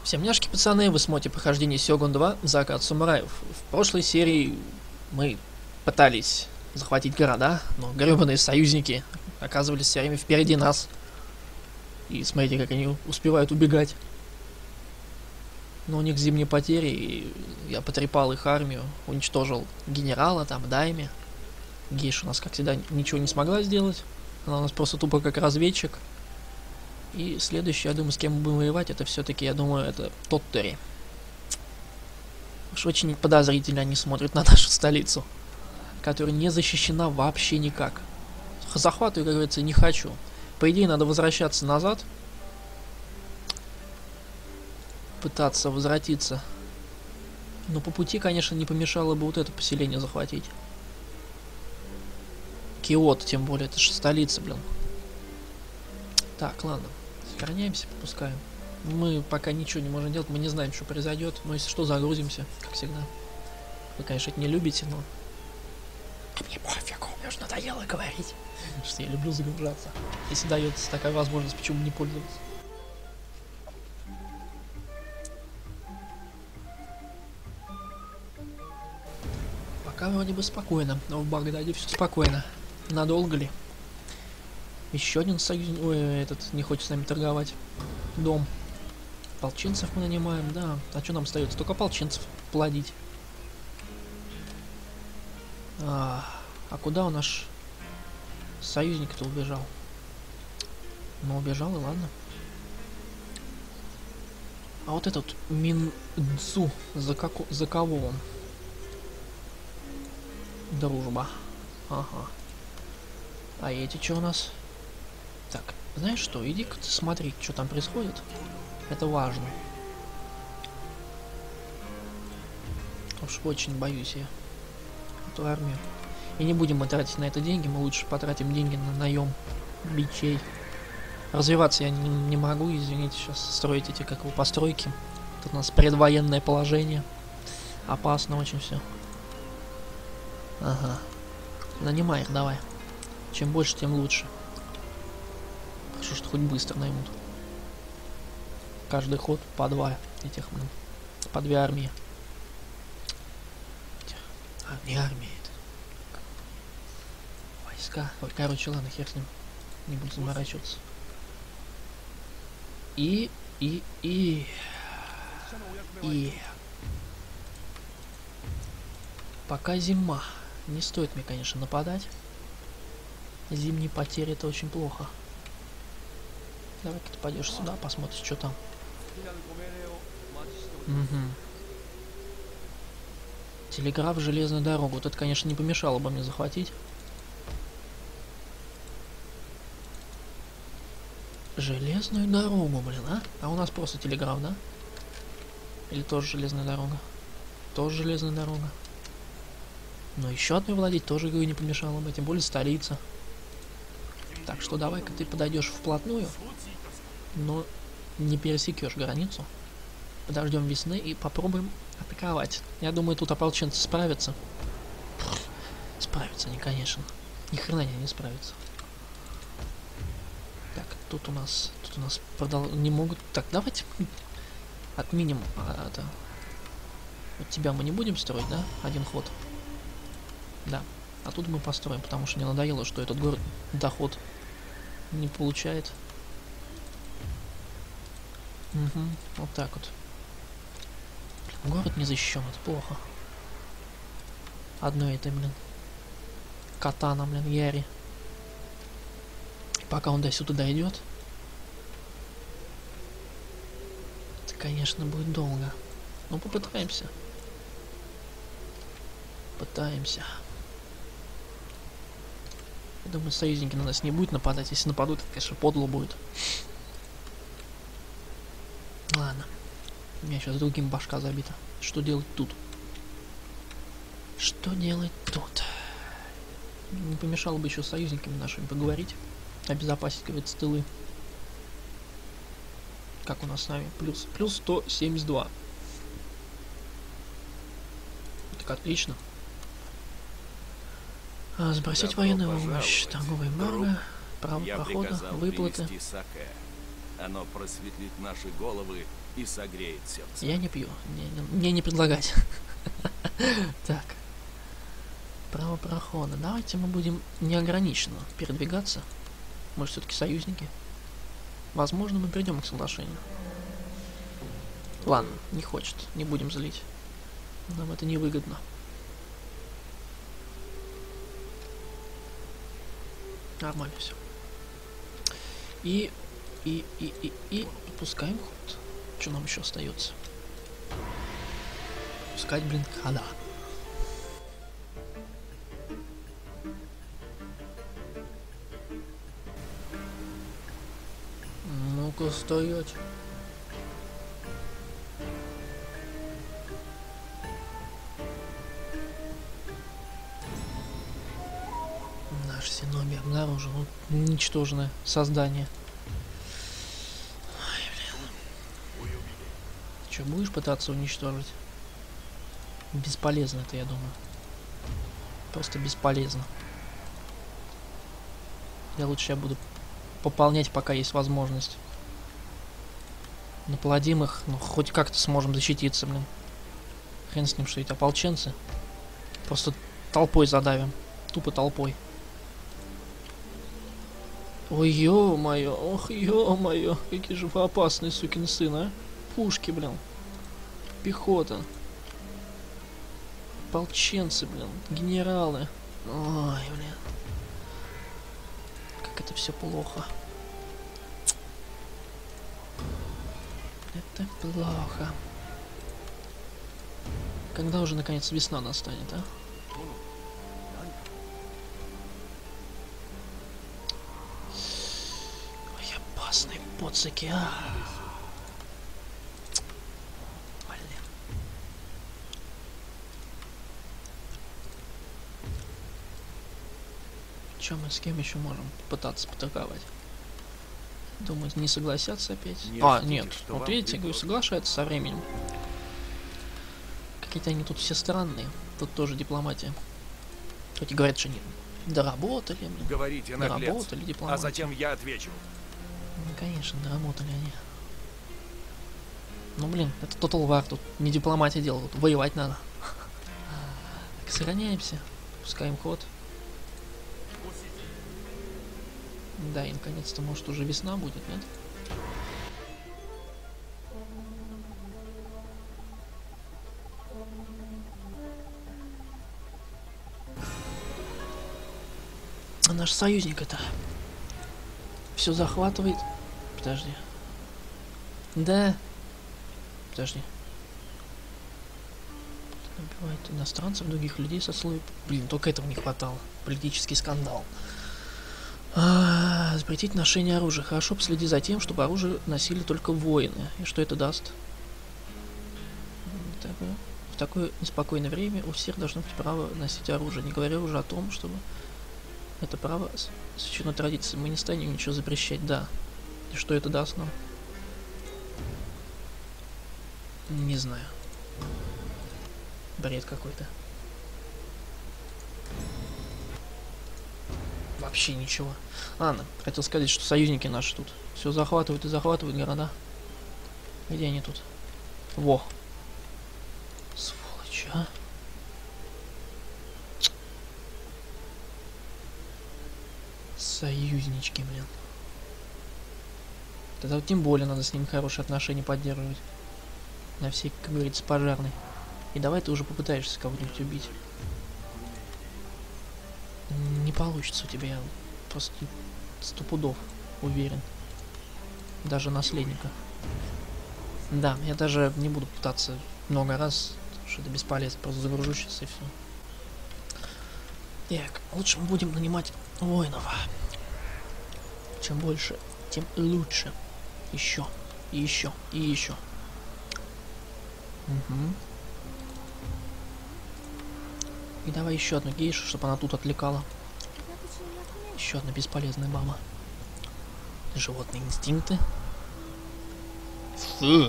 Всем няшки, пацаны, вы смотрите прохождение Сёгун 2 Закат самураев. В прошлой серии мы пытались захватить города, но гребаные союзники оказывались все время впереди нас. И смотрите, как они успевают убегать. Но у них зимние потери, и я потрепал их армию, уничтожил генерала, там, Дайми. Гейш у нас, как всегда, ничего не смогла сделать. Она у нас просто тупо как разведчик. И следующее, я думаю, с кем мы будем воевать, это все-таки, я думаю, это Тоттери. Уж очень подозрительно они смотрят на нашу столицу, которая не защищена вообще никак. Захватываю, как говорится, не хочу. По идее, надо возвращаться назад. Пытаться возвратиться. Но по пути, конечно, не помешало бы вот это поселение захватить. Киото, тем более, это же столица, блин. Так, ладно. Сохраняемся, попускаем. Мы пока ничего не можем делать, мы не знаем, что произойдет. Но если что, загрузимся, как всегда. Вы, конечно, это не любите, но... Мне пофигу, мне уже надоело говорить, что я люблю загружаться. Если дается такая возможность, почему не пользоваться? Пока вроде бы спокойно, но в Багдаде все спокойно. Надолго ли? Еще один союзник, этот не хочет с нами торговать. Дом. Ополченцев мы нанимаем, да. А что нам остается? Только ополченцев плодить. А куда у наш союзник-то убежал? Ну, убежал, и ладно. А вот этот Миндзу, за кого он? Дружба. Ага. А эти что у нас? Так, знаешь что, иди-ка ты смотри, что там происходит. Это важно. Уж очень боюсь я эту армию. И не будем мы тратить на это деньги, мы лучше потратим деньги на наем бичей. Развиваться я не могу, извините, сейчас строить эти, как его, постройки. Тут у нас предвоенное положение. Опасно очень все. Ага. Нанимай их, давай. Чем больше, тем лучше. Хорошо, что хоть быстро наймут. Каждый ход по два этих, по две армии. Не армии, это войска. Ой, короче, ладно, хер с ним. Не буду заморачиваться. И пока зима. Не стоит мне, конечно, нападать. Зимние потери — это очень плохо. Давай-ка ты пойдешь сюда, посмотришь, что там. Угу. Телеграф, железную дорогу. Вот это, конечно, не помешало бы мне захватить. Железную дорогу, блин, а? А у нас просто телеграф, да? Или тоже железная дорога? Тоже железная дорога. Но еще одной владеть тоже, говорю, не помешало бы, тем более столица. Так что давай-ка ты подойдешь вплотную, но не пересекешь границу. Подождем весны и попробуем атаковать. Я думаю, тут ополченцы справятся. Справятся они, конечно. Ни хрена не справятся. Так, тут у нас не могут. Так, давайте отменим это. Вот тебя мы не будем строить, да? Один ход. Да. А тут мы построим, потому что мне надоело, что этот город доход не получает. Угу, вот так вот. Блин, город не защищен, это плохо. Одно это, блин. Катана, блин, Яри. И пока он до сюда дойдет, это, конечно, будет долго. Но попытаемся. Пытаемся. Я думаю, союзники на нас не будут нападать. Если нападут, это, конечно, подло будет. Ладно. У меня сейчас другим башка забита. Что делать тут? Что делать тут? Не помешало бы еще с союзниками нашими поговорить. Обезопасить, говорится, тылы. Как у нас с нами? Плюс 172. Так, отлично. Сбросить военную помощь, торговая эмбарго, право прохода, выплаты. Оно просветлит наши головы и согреет сердце. Я не пью. Мне не предлагать. Так. Право прохода. Давайте мы будем неограниченно передвигаться. Мы же все-таки союзники. Возможно, мы придем к соглашению. Ладно, не хочет. Не будем злить. Нам это невыгодно. Нормально все. И пускаем ход. Что нам еще остается? Пускать, блин, хода. Ну-ка, стоять. Наш Синоби обнаружил ничтожное создание. Ой, блин. Че, будешь пытаться уничтожить? Бесполезно это, я думаю. Просто бесполезно. Я лучше буду пополнять, пока есть возможность. Наплодим их, ну хоть как-то сможем защититься, блин. Хрен с ним, что эти ополченцы. Просто толпой задавим. Тупо толпой. Ой, ё-моё, ох, ё-моё, какие же вы опасные, сукин сын, а? Пушки, блин. Пехота. Ополченцы, блин. Генералы. Ой, блин. Как это все плохо. Это плохо. Когда уже наконец весна настанет, а? Ой, опасные поцики, а. Блин. Чем мы с кем еще можем пытаться потаковать? Думаю, не согласятся опять. Нет. Вот видите, говорю, соглашаются со временем. Какие-то они тут все странные. Тут тоже дипломатия. Хоть и говорят, что они доработали. Говорите, наглец. Доработали дипломатию. А затем я отвечу. Ну, конечно, доработали они. Ну, блин, это Total War. Тут не дипломатия дело, тут воевать надо. Так, сохраняемся. Пускаем ход. Да, и наконец-то, может, уже весна будет, нет? А наш союзник это все захватывает. Подожди. Да. Подожди. Убивает иностранцев, других людей со слоем. Блин, только этого не хватало. Политический скандал. Запретить ношение оружия. Хорошо последи за тем, чтобы оружие носили только воины. И что это даст? В такое неспокойное время у всех должно быть право носить оружие. Не говоря уже о том, чтобы это право священной традиции. Мы не станем ничего запрещать, да. И что это даст нам? Не знаю. Бред какой-то. Вообще ничего. Ладно, хотел сказать, что союзники наши тут все захватывают и захватывают города. Где они тут? Во. Сволочь, а. Союзнички, блин. Тогда вот тем более надо с ними хорошие отношения поддерживать. На всей, как говорится, пожарной. И давай ты уже попытаешься кого-нибудь убить. Не получится у тебя, я просто 100 пудов уверен. Даже наследника. Да, я даже не буду пытаться много раз, потому что это бесполезно, просто загружу сейчас и все. Так, лучше мы будем нанимать воинов. Чем больше, тем лучше. Еще, и еще, и еще. Угу. И давай еще одну гейшу, чтобы она тут отвлекала. Еще одна бесполезная баба. Животные инстинкты. Фу.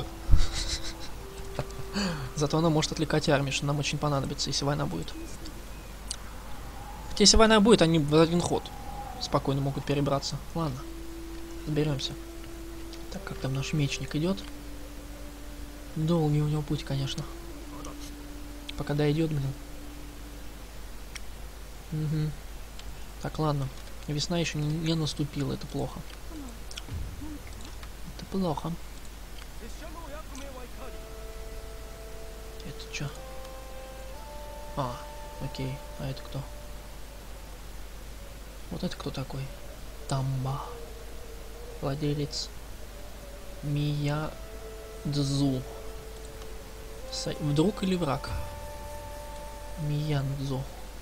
Зато она может отвлекать армию, что нам очень понадобится, если война будет. Хотя если война будет, они в один ход спокойно могут перебраться. Ладно, разберемся. Так, как там наш мечник идет? Долгий у него путь, конечно. Пока дойдет, блин. Угу. Так, ладно. Весна еще не наступила, это плохо. Это плохо. Это что? А, окей. А это кто? Вот это кто такой? Тамба. Владелец Миядзу. Друг или враг? Миядзу.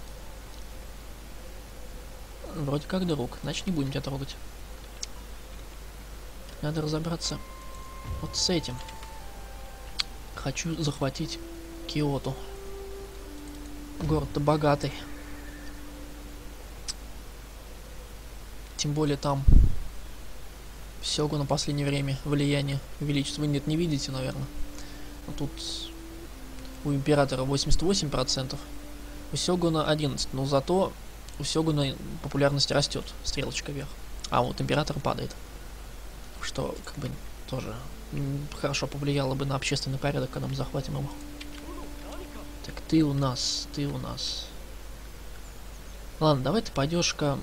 Вроде как друг. Значит, не будем тебя трогать. Надо разобраться вот с этим. Хочу захватить Киото. Город-то богатый. Тем более там Сёгу на последнее время влияние увеличится. Вы нет, не видите, наверное. Но тут у императора 88%, у Сёгуна 11%. Но зато у Сёгуна популярность растет, стрелочка вверх. А вот император падает. Что как бы тоже хорошо повлияло бы на общественный порядок, когда мы захватим его. Так, ты у нас. Ладно, давай ты пойдешь-ка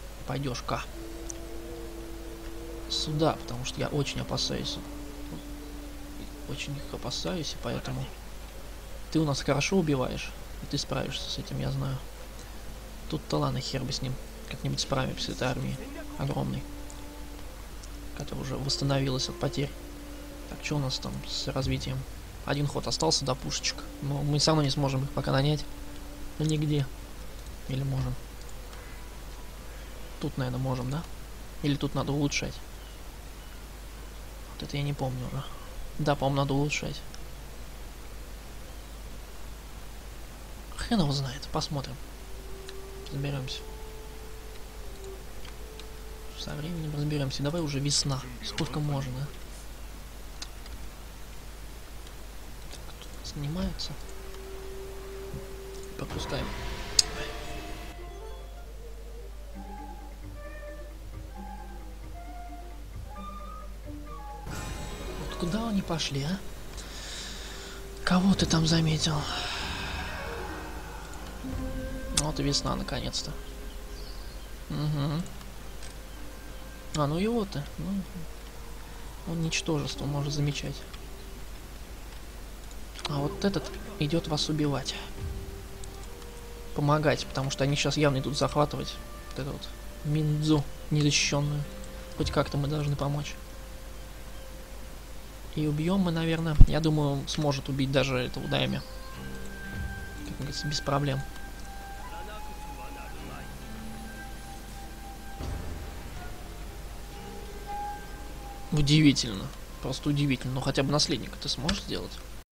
сюда, потому что я очень опасаюсь. Очень их опасаюсь, и поэтому ты у нас хорошо убиваешь, и ты справишься с этим, я знаю. Тут-то ладно, хер бы с ним. Как-нибудь справимся с этой армией огромной, которая уже восстановилась от потерь. Так, что у нас там с развитием? Один ход остался до пушечек. Но мы все равно не сможем их пока нанять. Ну нигде. Или можем? Тут, наверное, можем, да? Или тут надо улучшать? Вот это я не помню уже. Да, по-моему, надо улучшать. Хрен его знает. Посмотрим. Разберемся. Со временем разберемся. Давай уже весна. Сколько можно, да? Так, тут снимается. Пропускаем. Вот куда они пошли, а? Кого ты там заметил? Вот и весна, наконец-то. Угу. А, ну его-то. Ну, он ничтожество может замечать. А вот этот идет вас убивать. Помогать, потому что они сейчас явно идут захватывать вот эту вот Миндзу незащищенную. Хоть как-то мы должны помочь. И убьем мы, наверное. Я думаю, сможет убить даже этого Дайми. Как говорится, без проблем. Удивительно. Просто удивительно. Но хотя бы наследника ты сможешь сделать?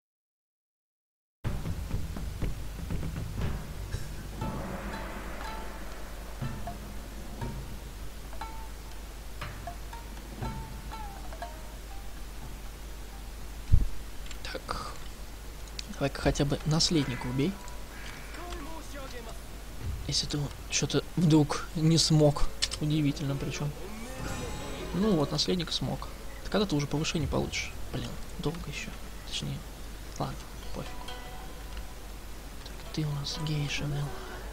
Так. Давай-ка хотя бы наследника убей. Если ты что-то вдруг не смог. Удивительно причем. Ну вот, наследник смог. Ты когда ты уже повышение получишь? Блин, долго еще. Точнее. Ладно, пофиг. Так, ты у нас гейша, Нел.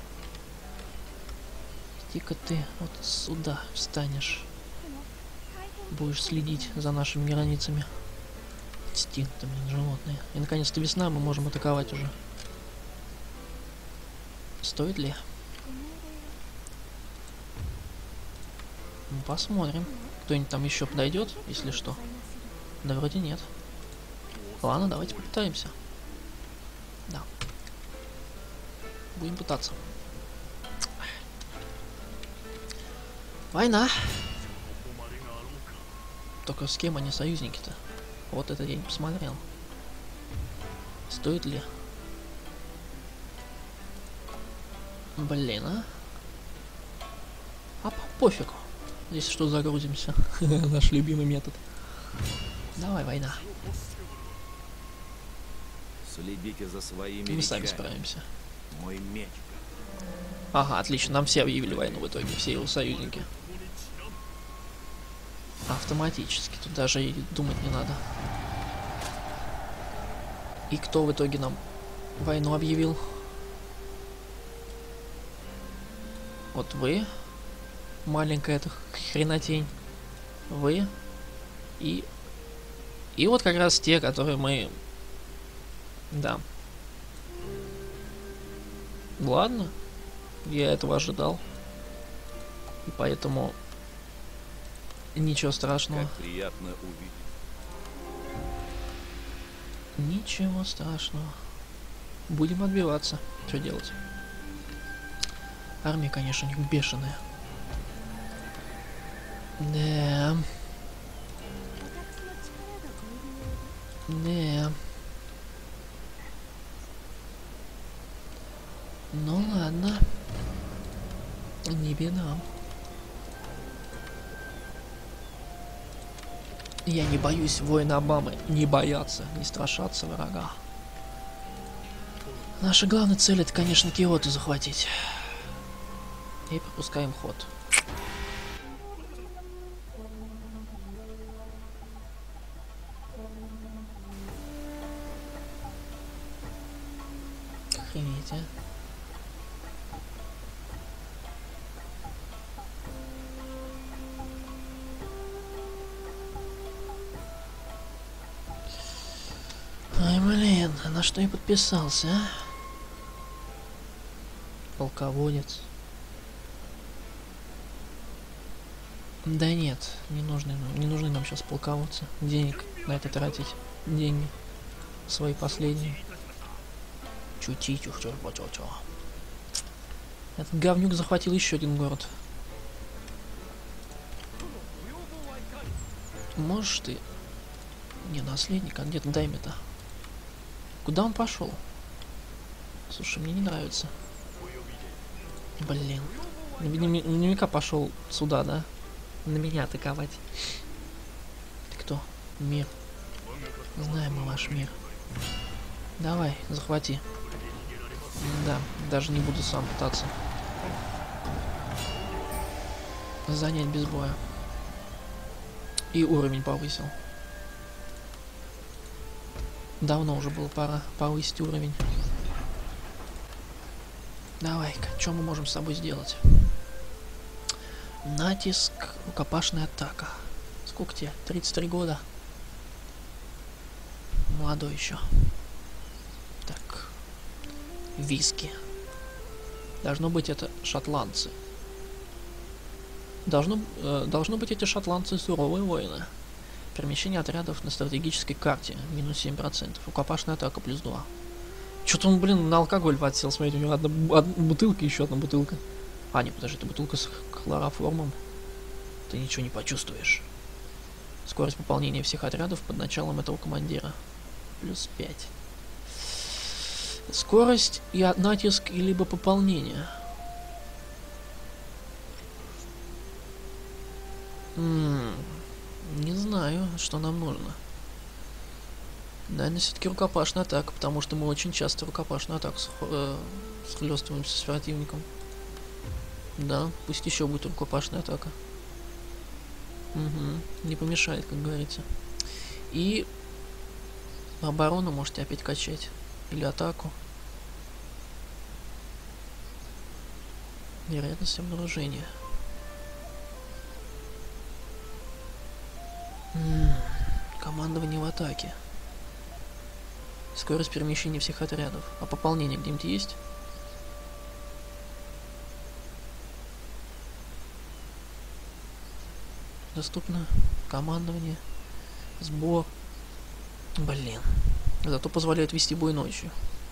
Иди-ка ты вот сюда встанешь. Будешь следить за нашими границами. Инстинктами, животные. И наконец-то весна, мы можем атаковать уже. Стоит ли? Ну, посмотрим. Кто-нибудь там еще подойдет, если что? Да вроде нет. Ладно, давайте попытаемся. Да. Будем пытаться. Война. Только с кем они союзники-то? Вот это я не посмотрел. Стоит ли? Блин, а? А пофигу. Здесь что, загрузимся? Наш любимый метод. Давай, война. Следите за своими Мы сами речами. справимся. Мой меч. Ага, отлично. Нам все объявили войну в итоге. Все его союзники. Автоматически. Тут даже и думать не надо. И кто в итоге нам войну объявил? Вот вы, маленькая эта хренотень, вы и вот как раз те, которые мы, да. Ладно, я этого ожидал, и поэтому ничего страшного. Как приятно увидеть. Ничего страшного. Будем отбиваться. Что делать? Армия, конечно, у них бешеная. Да. Да. Ну ладно. Не беда. Я не боюсь воина Обамы. Не бояться, не страшаться врага. Наша главная цель — это, конечно, Киото захватить. И пропускаем ход. Охренеть, а. Ай, блин, а на что я подписался, а? Полководец. Да нет, не нужны нам сейчас полководцы. Денег на это тратить. Деньги свои последние. Этот говнюк захватил еще один город. Можешь ты? Не, наследник, а где-то Дайме-то. Куда он пошел? Слушай, мне не нравится. Блин. Наверняка пошел сюда, да? На меня атаковать. Ты кто? Мир. Знаем мы ваш мир. Давай, захвати. Да, даже не буду сам пытаться занять без боя. И уровень повысил. Давно уже было пора повысить уровень. Давай-ка, что мы можем с собой сделать? Натиск, рукопашная атака. Сколько тебе? 33 года? Молодой еще. Так. Виски. Должно быть, это шотландцы. Должно быть, эти шотландцы суровые воины. Перемещение отрядов на стратегической карте. Минус 7%. Рукопашная атака плюс 2. Что-то он, блин, на алкоголь подсел. Смотрите, у него одна бутылка, еще одна бутылка. А, не, подожди, это бутылка с хлороформом. Ты ничего не почувствуешь. Скорость пополнения всех отрядов под началом этого командира. Плюс 5. Скорость и натиск, и либо пополнение. Не знаю, что нам нужно. Наверное, все-таки рукопашная атака, потому что мы очень часто рукопашную атаку схлестываемся с противником. Да, пусть еще будет рукопашная атака. Угу, не помешает, как говорится. И оборону можете опять качать. Или атаку. Вероятность обнаружения. Командование в атаке. Скорость перемещения всех отрядов. А пополнение где-нибудь есть? Доступно командование, сбор. Блин. Зато позволяет вести бой ночью.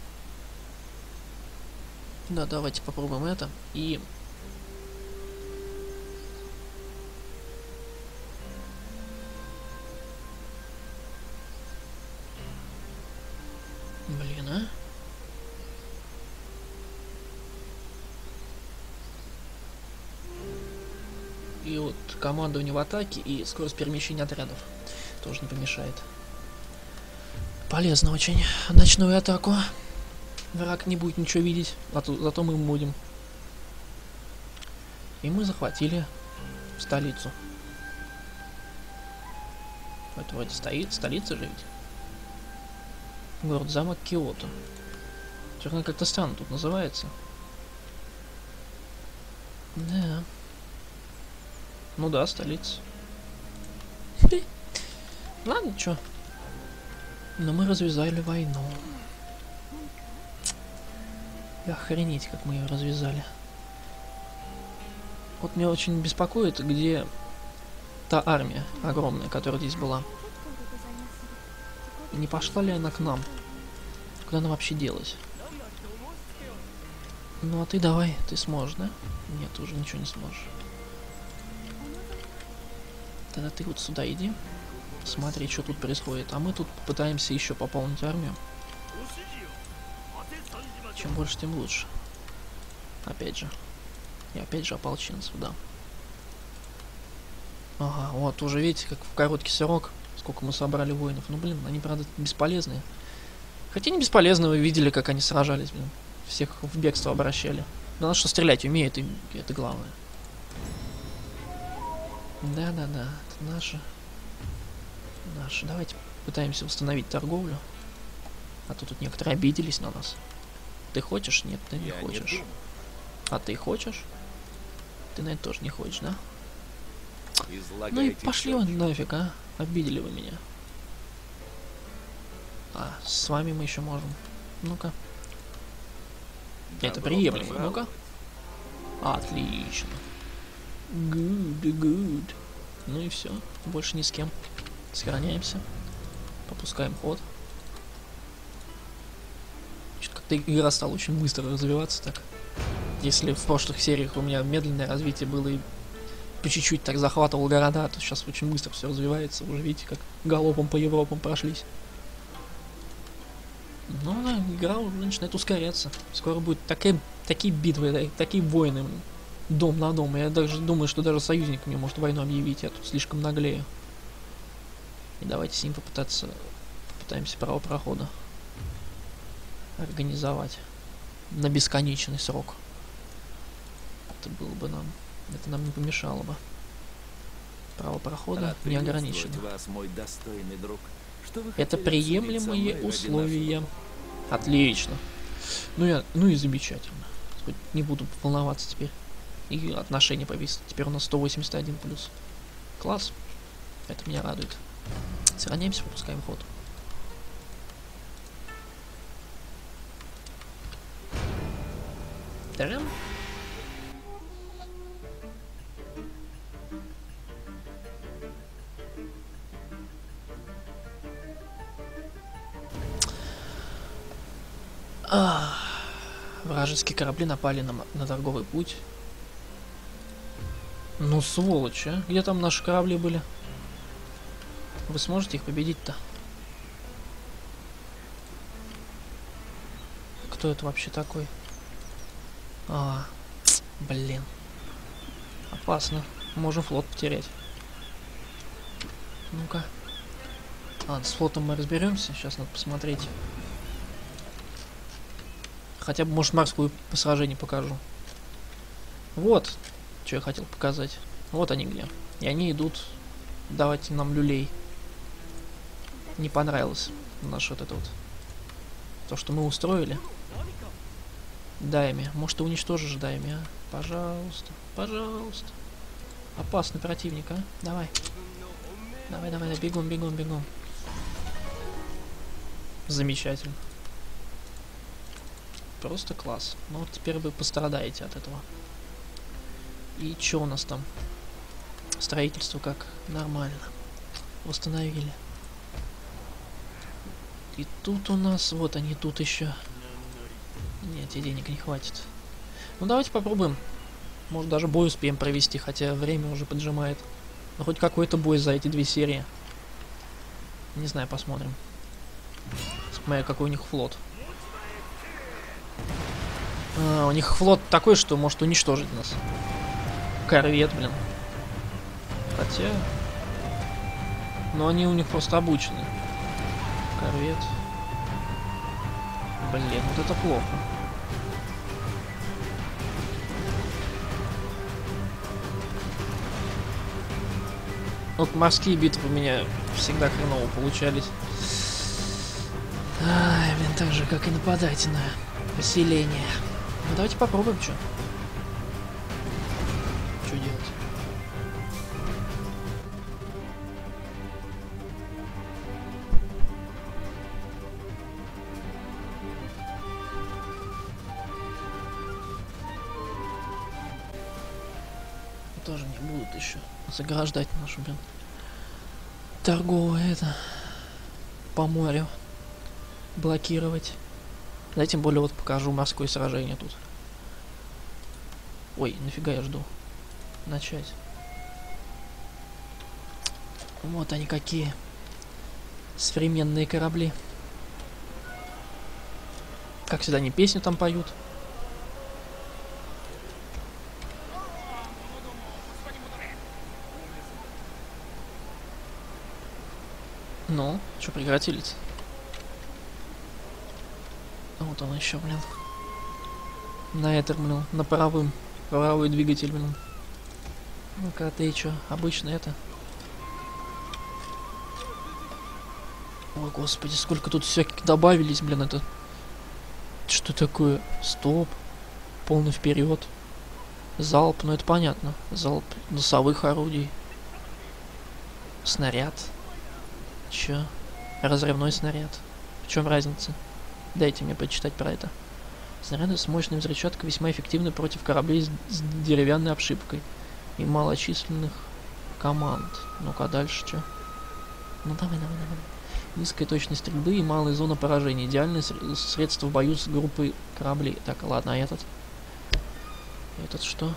Да, давайте попробуем это. И... Блин, а? И вот командование в атаке и скорость перемещения отрядов тоже не помешает. Полезно очень. Ночную атаку. Враг не будет ничего видеть, зато мы будем. И мы захватили столицу. Это вроде стоит, столица же ведь. Город-замок Киото. Черно как-то странно тут называется. Да. Ну да, столица. Ладно, чё. Но мы развязали войну. И охренеть, как мы ее развязали. Вот меня очень беспокоит, где та армия огромная, которая здесь была. Не пошла ли она к нам? Куда она вообще делась? Ну а ты давай, ты сможешь, да? Нет, ты уже ничего не сможешь. Тогда ты вот сюда иди. Смотри, что тут происходит. А мы тут пытаемся еще пополнить армию. Чем больше, тем лучше. Опять же. И опять же ополченцев, да. Ага, вот уже видите, как в короткий срок, сколько мы собрали воинов. Ну блин, они, правда, бесполезные. Хотя не бесполезные, вы видели, как они сражались, блин. Всех в бегство обращали. Главное, что стрелять умеет, и это главное. Да-да-да, это наши. Наши. Давайте пытаемся восстановить торговлю. А то тут некоторые обиделись на нас. Ты хочешь? Нет, ты не хочешь. А ты хочешь? Ты на это тоже не хочешь, да? Ну и пошли вы нафиг, а? Обидели вы меня. А, с вами мы еще можем. Ну-ка. Это приемлемо. Ну-ка. Отлично. Good, good. Ну и все. Больше ни с кем. Сохраняемся. Попускаем ход. Что-то как-то игра стала очень быстро развиваться так. Если в прошлых сериях у меня медленное развитие было и по чуть-чуть так захватывал города, то сейчас очень быстро все развивается. Уже видите, как галопом по Европам прошлись. Ну да, игра уже начинает ускоряться. Скоро будет такие битвы, такие войны. Дом на дом. Я даже думаю, что даже союзник мне может войну объявить. Я тут слишком наглею. И давайте с ним попытаемся право прохода организовать на бесконечный срок. Это было бы нам. Это нам не помешало бы. Право прохода не ограничено. Вас, мой достойный друг. Это приемлемые условия. Отлично. Ну и замечательно. Хоть не буду волноваться теперь. И отношения повисли. Теперь у нас 181 плюс. Класс. Это меня радует. Сохраняемся, выпускаем ход. Тарам. Вражеские корабли напали на торговый путь. Ну, сволочь, а? Где там наши корабли были? Вы сможете их победить-то? Кто это вообще такой? Блин. Опасно. Можем флот потерять. Ну-ка. Ладно, с флотом мы разберемся. Сейчас надо посмотреть. Хотя бы, может, морскую сражение покажу. Вот, что я хотел показать. Вот они где. И они идут давать нам люлей. Не понравилось наше вот это вот. То, что мы устроили. Дайми. Может, ты уничтожишь Дайми, а? Пожалуйста. Пожалуйста. Опасный противник, а? Давай. Давай, давай, давай. Бегом, бегом, бегом. Замечательно. Просто класс. Ну вот теперь вы пострадаете от этого. И что у нас там? Строительство как? Нормально. Восстановили. И тут у нас... Вот они тут еще. Нет, и денег не хватит. Ну давайте попробуем. Может даже бой успеем провести, хотя время уже поджимает. Но хоть какой-то бой за эти 2 серии. Не знаю, посмотрим. Смотря какой у них флот. У них флот такой, что может уничтожить нас. Корвет, блин. Хотя... Но они у них просто обучены. Корвет. Блин, вот это плохо. Вот морские битвы у меня всегда хреново получались. Ай, блин, так же, как и нападать на поселение. Ну давайте попробуем, что. Что делать? Тоже не будут еще заграждать нашу, блин, торговое это по морю блокировать. Да, тем более вот покажу морское сражение тут. Ой, нафига я жду начать. Вот они какие современные корабли. Как всегда, они песню там поют. Ну, что прекратили-то? Вот он еще, блин. На это, блин, на паровой двигатель, блин. Ну-ка, ты что, обычно это? Ой, господи, сколько тут всяких добавились, блин, это... Что такое? Стоп. Полный вперед. Залп, ну это понятно. Залп носовых орудий. Снаряд. Чё? Разрывной снаряд. В чем разница? Дайте мне почитать про это. Снаряды с мощной взрывчаткой весьма эффективны против кораблей с деревянной обшивкой и малочисленных команд. Ну-ка дальше что? Ну давай. Низкая точность стрельбы и малая зона поражения. Идеальное средство в бою с группой кораблей. Так, ладно, а этот? Этот что?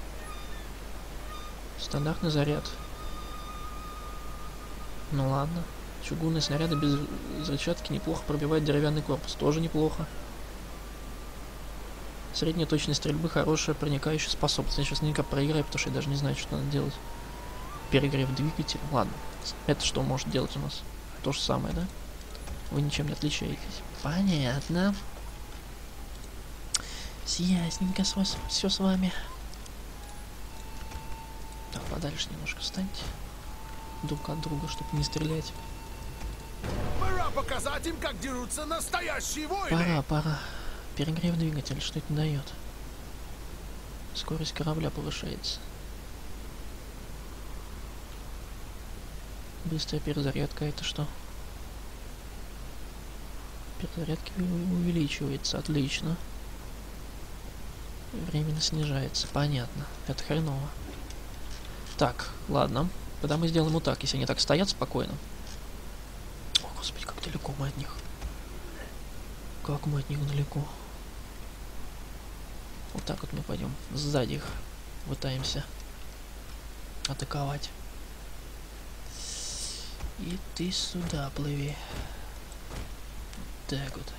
Стандартный заряд. Ну ладно. Чугунные снаряды без взрывчатки неплохо пробивают деревянный корпус. Тоже неплохо. Средняя точность стрельбы, хорошая проникающая способность. Я сейчас наверняка проиграю, потому что я даже не знаю, что надо делать. Перегрев двигателя. Ладно. Это что может делать у нас? То же самое, да? Вы ничем не отличаетесь. Понятно. Ясненько все с вами. Так, подальше немножко встаньте. Друг от друга, чтобы не стрелять. Пора показать им, как дерутся настоящие войны. Пора. Перегрев двигателя, что это дает? Скорость корабля повышается. Быстрая перезарядка, это что? Перезарядка увеличивается, отлично. Временно снижается, понятно. Это хреново. Так, ладно. Тогда мы сделаем вот так, если они так стоят спокойно. О, господи, как далеко мы от них. Как мы от них далеко. Вот так вот мы пойдем. Сзади их пытаемся атаковать. И ты сюда плыви. Так вот.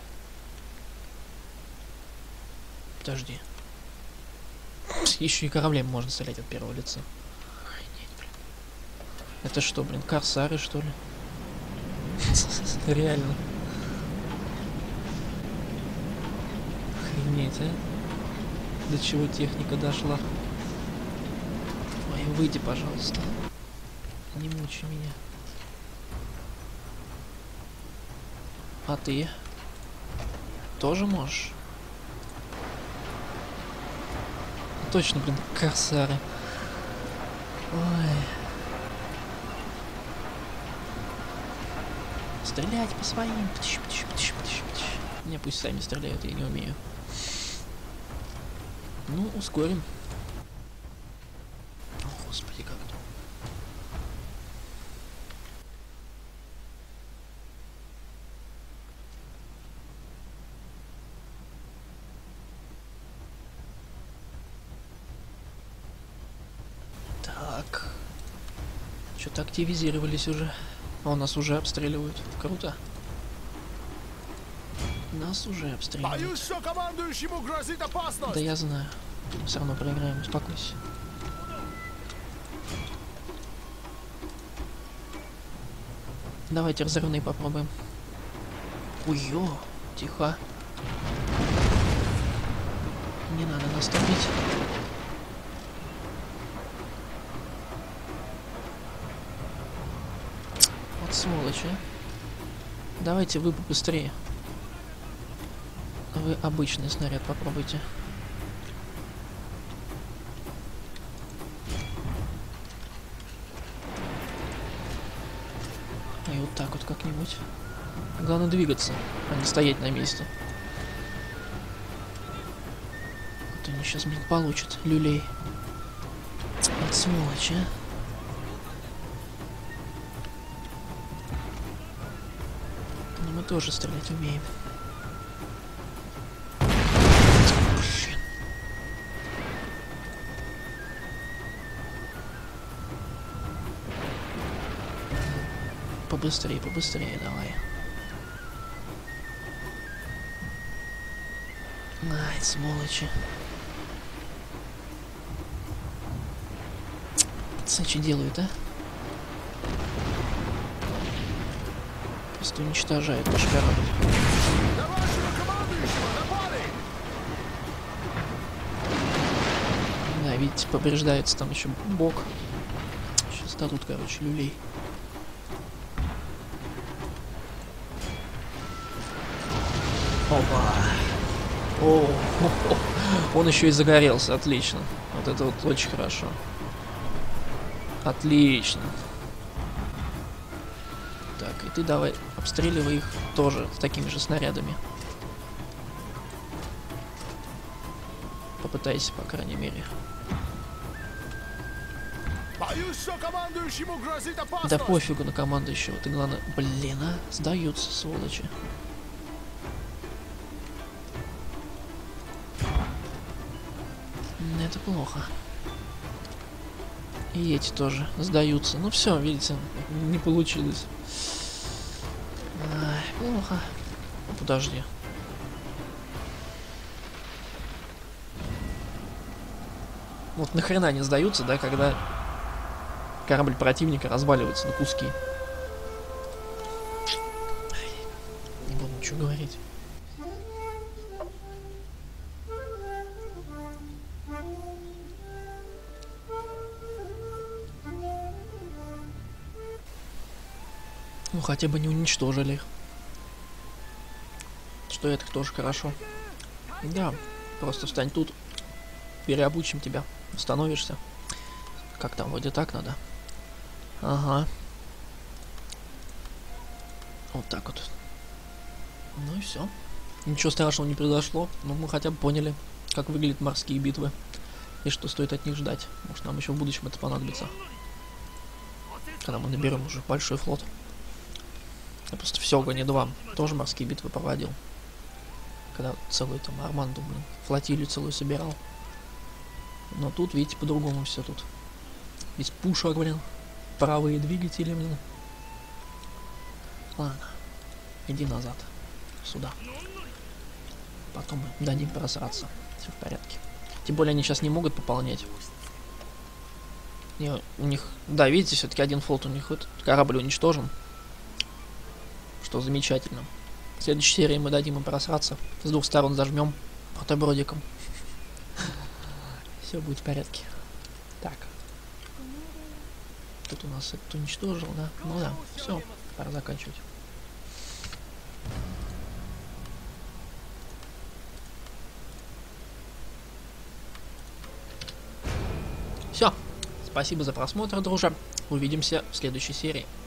Подожди. Еще и кораблем можно стрелять от первого лица. Охренеть, блин. Это что, блин, корсары, что ли? Реально. Охренеть, а? До чего техника дошла? Ой, выйди, пожалуйста. Не мучай меня. А ты? Тоже можешь? Точно, блин, корсары. Ой. Стрелять по своим. Не, пусть сами стреляют, я не умею. Ну, ускорим. О, господи, как это. Так. Что-то активизировались уже. О, нас уже обстреливают. Круто. Нас уже обстреливают. Боюсь, что командующему грозит опасность. Да я знаю. Мы все равно проиграем, успокойся. Давайте разрывные попробуем. Ой-ё, тихо. Не надо наступить. Вот сволочь, а. Давайте вы побыстрее. Вы обычный снаряд попробуйте. И вот так вот как-нибудь. Главное двигаться, а не стоять на месте. А то они сейчас, блин, получат люлей. Вот сволочь, а. Но мы тоже стрелять умеем. Блин. Побыстрее, побыстрее, давай. Ай, сволочи. Пацаны, что делают, а? Просто уничтожают наш корабль. Товарищего командующего напали! Да, видите, повреждается там еще бок. Сейчас дадут, короче, люлей. Опа. О, он еще и загорелся, отлично. Вот это вот очень хорошо. Отлично. Так, и ты давай обстреливай их тоже с такими же снарядами. Попытайся, по крайней мере. Боюсь, что командующему грозит опасность. Да пофигу на командующего, ты главное... Блин, а? Сдаются, сволочи. Это плохо. И эти тоже сдаются. Ну все, видите, не получилось. Ай, плохо. Подожди. Вот нахрена не сдаются, да, когда корабль противника разваливается на куски. Ай, не буду ничего говорить. Ну, хотя бы не уничтожили их. Что это тоже хорошо. Да, просто встань тут. Переобучим тебя. Становишься. Как там, вроде так надо. Ага. Вот так вот. Ну и все. Ничего страшного не произошло. Но мы хотя бы поняли, как выглядят морские битвы. И что стоит от них ждать. Может, нам еще в будущем это понадобится. Когда мы наберем уже большой флот. Я просто в Сёгуне 2 тоже морские битвы проводил. Когда целую там Арманду, блин, флотилию целую собирал. Но тут, видите, по-другому все тут. Без пушек, блин. Правые двигатели, блин. Ладно. Иди назад. Сюда. Потом мы дадим просраться. Все в порядке. Тем более они сейчас не могут пополнять. И у них... Да, видите, все-таки один флот у них. Вот, корабль уничтожен. Что замечательно. В следующей серии мы дадим им просраться. С двух сторон зажмем бутербродиком. Все будет в порядке. Так. Тут у нас этот уничтожил, да? Ну да, все, пора заканчивать. Все. Спасибо за просмотр, дружа. Увидимся в следующей серии.